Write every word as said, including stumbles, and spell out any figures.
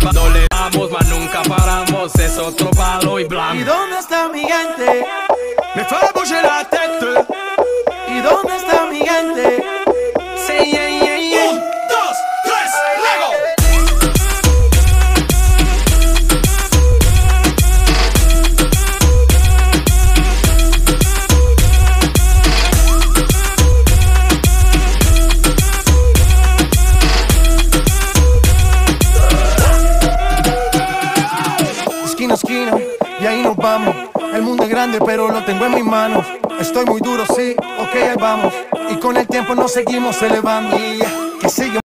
No le damos, mas nunca paramos, es otro palo y blanco. ¿Y dónde está mi gente? Me fait bouger la tête. ¿Y dónde está mi gente? Sí, yeah, yeah, yeah. Un, dos, tres, luego. Esquina a esquina, y ahí nos vamos. El mundo es grande, pero lo tengo en mis manos. Estoy muy duro, sí, ok, ahí vamos. Y con el tiempo nos seguimos elevando. Y que sigue